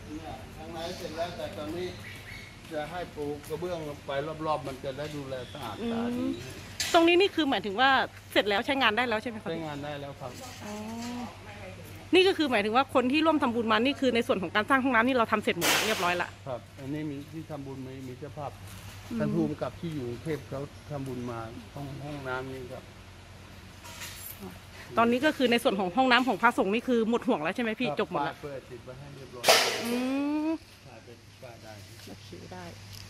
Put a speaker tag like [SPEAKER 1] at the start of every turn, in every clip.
[SPEAKER 1] เนี่ยข้างในเสร็จแล้วแต่ตอนนี้จะให้ปูกระเบื้องไปรอบๆมันจะได้ดูแลสะอาดตาดี
[SPEAKER 2] ตรงนี้นี่คือหมายถึงว่าเสร็จแล้วใช้งานได้แล้วใช่ไหมครับ
[SPEAKER 1] ใช้งานได้แล้วครับ
[SPEAKER 2] อ๋อนี่ก็คือหมายถึงว่าคนที่ร่วมทำบุญมานี่คือในส่วนของการสร้างห้องน้ำนี่เราทำเสร็จหมดเรียบร้อยละ
[SPEAKER 1] ครับอันนี้มีที่ทำบุญมีเจ้าภาพท่านภูมิกับที่อยู่กรุงเทพเขาทำบุญมาห้องน้ำนี่ครับ
[SPEAKER 2] ตอนนี้ก็คือในส่วนของห้องน้ำของพระสงฆ์นี่คือหมดห่วงแล้วใช่ไหมพี่จบหมดแล้ว
[SPEAKER 1] เปิดติดไว้ให้เรียบร้อยถ่ายเป็นป้าได้
[SPEAKER 2] โอเคได้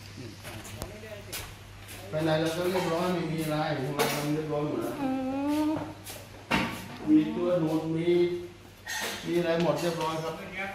[SPEAKER 1] ภายในเราก็เรียบร้อยไม่มีอะไรของเราทำเรียบร้อยหมดแล้วมีตัวหนุนมีอะไรหมดเรียบร้อยครับ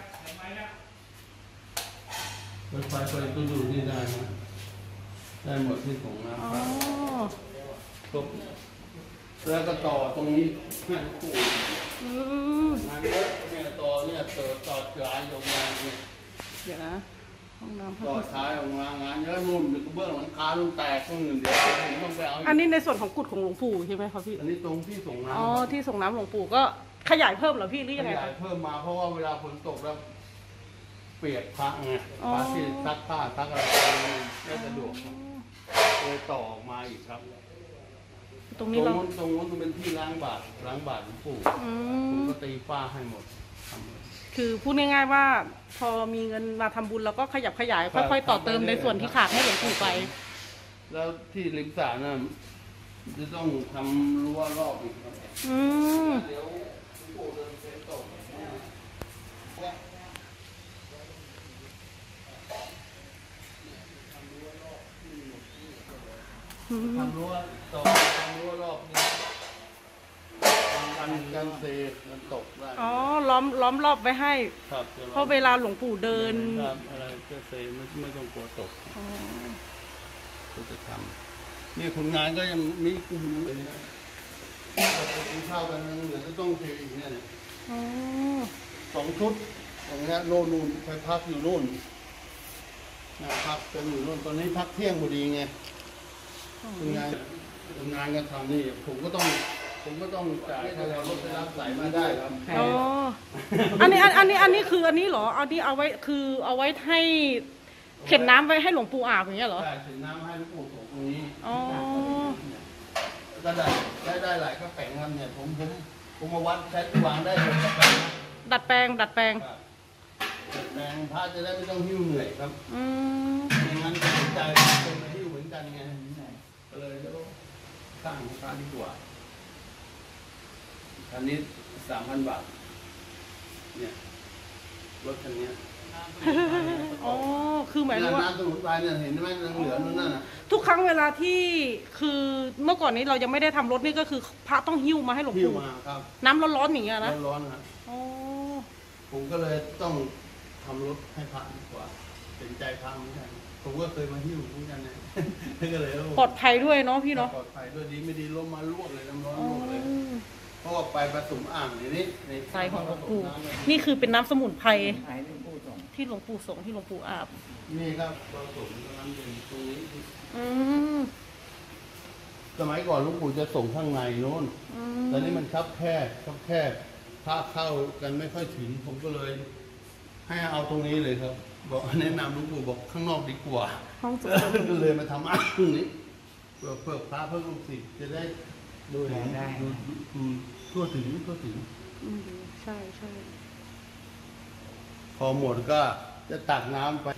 [SPEAKER 1] ไฟตัวดูนี่ได้นะได้หมดที่ของน้ำครบแล้วก็ต่อตรงนี้เพื่อนคู่งานเยอะเนี่ยต่อท้ายตรงงานเนี่ย
[SPEAKER 2] เดี๋ยวนะห้องน้ำ
[SPEAKER 1] ต่อท้ายของงานเยอะนู่นเบื้องหลังคาลุ่นแตกตรงหนึ่งเดี๋ยวผมต้องไปเอา
[SPEAKER 2] อันนี้ในส่วนของกุฏของหลวงปู่ใช่ไหมครับพี่
[SPEAKER 1] อันนี้ตรงที่ส่งน้ำ
[SPEAKER 2] อ๋อที่ส่งน้ำหลวงปู่ก็ขยายเพิ่มเหรอพี่หรือยังไง
[SPEAKER 1] ขยายเพิ่มมาเพราะว่าเวลาฝนตกแล้วเปียกพระไงพระที่ซักผ้าซักอะไรไม่สะดวกเลยต่อออกมาอีกครับตรงนู้นเป็นที่ล้างบาตรหลวงปู่ผมก็ตีฝ้าให้หมด
[SPEAKER 2] คือพูดง่ายๆว่าพอมีเงินมาทำบุญเราก็ขยับขยายค่อยๆต่อเติมในส่วนที่ขาดให้หลวงปู่ไป
[SPEAKER 1] แล้วที่ริมสระน่ะจะต้องทำรั้วรอบอีกครับเดี๋ยวหลวงปู่เดินเส้นตกทำรั้วต่อทำรั้วรอบนี้กันเศษมันตกได้
[SPEAKER 2] อ๋อล้อมรอบไว้ให้เพราะเวลาหลวงปู่เดิน
[SPEAKER 1] อะไรก็เศษไม่ต้องกลัวตกก็จะทำนี่คนงานก็ยังมีกลุ่มเลยนะกินข้าวกันเหลือจะต้องเทอีกเนี่ย2 ชุดอย่างเงี้ยโน่นไปพักอยู่โน่นพักกันอยู่โน่นตอนนี้พักเที่ยงพอดีไงคนงานกันทำนี่ผมก็ต้องจ่ายให้เรารถไปรับสายมาได้ครับ
[SPEAKER 2] อ๋ออันนี้คืออันนี้เหรอเอาที่เอาไว้คือเอาไว้ให้เข็นน้ำไว้ให้หลวงปู่อาบอย่างเงี้ยเหรอ
[SPEAKER 1] ใช่เข็นน้ำให้หลวงปู่ตรงนี้
[SPEAKER 2] อ๋อ
[SPEAKER 1] ก็ได้หลายกระแป้งครับเนี่ยผมมาวัดใช้วางได้เลยกระแป้ง
[SPEAKER 2] ดัดแปลง
[SPEAKER 1] พระจะได้ไม่ต้องหิ้วเหนื่อยครับอย่างนั้นใจคนมาหิ้วเหมือนกันไงก็เลยแล้วสร้างของพระดีกว่าคันนี้ 3,000 บาทเนี่ยรถคันนี้
[SPEAKER 2] อ๋อคือหมายถึงว่า
[SPEAKER 1] น้ำสมุนไพรเนี่ยเห็นไหมเหลือนั่นน่ะ
[SPEAKER 2] ทุกครั้งเวลาที่คือเมื่อก่อนนี้เรายังไม่ได้ทำรถนี่ก็คือพระต้องหิ้วมาให้หลวงปู่น้ำร้อนๆอย่างเงี้ยนะ
[SPEAKER 1] ร้อนครับผมก็เลยต้องทำรถให้พระดีกว่าเป็นใจพระเหมือนกันผมก็เคยมาหิ้วเหมือนกันนะก็เลย
[SPEAKER 2] ปลอดภัยด้วยเนาะพี่เนาะ
[SPEAKER 1] ปลอดภัยด้วยดีไม่ดีลมมาลวกเลยน้ำร้อนลวกเลยเพราะว่าไปผสมอ่างอย่างนี้
[SPEAKER 2] ใส่ของหลวงปู่นี่คือเป็นน้ำสมุนไพรที่หลวงปู่สงที่หลวงปู่อาบ
[SPEAKER 1] นี่ครับผสมน้ำเย็นตรงนี้สมัยก่อนหลวงปู่จะส่งข้างในโน้นแต่นี่มันคับแคบพระเข้ากันไม่ค่อยถึงผมก็เลยให้เอาตรงนี้เลยครับบอกแนะนำหลวงปู่บอกข้างนอกดีกว่าก็เลยมาทำอ่างนี้เพื่อพระเพื่อลูกศิษย์จะได้ดูได้ทั่วถึง
[SPEAKER 2] ใช่
[SPEAKER 1] พอหมดก็จะตักน้ำไป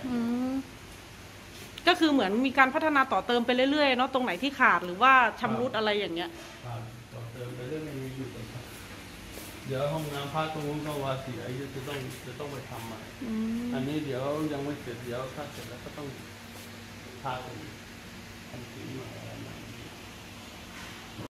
[SPEAKER 2] ก็คือเหมือนมีการพัฒนาต่อเติมไปเรื่อยๆเนาะตรงไหนที่ขาดหรือว่าชำรุดอะไรอย่างเงี้ย
[SPEAKER 1] ต่อเติมไปเรื่อยๆอยู่กันเดี๋ยวห้องน้ำพระตรงนู้นก็ว่าเสียจะต้องไปทำใหม่อันนี้เดี๋ยวยังไม่เสร็จเดี๋ยวถ้าเสร็จแล้วก็ต้องพาไปทำสีใหม่อะไรใหม่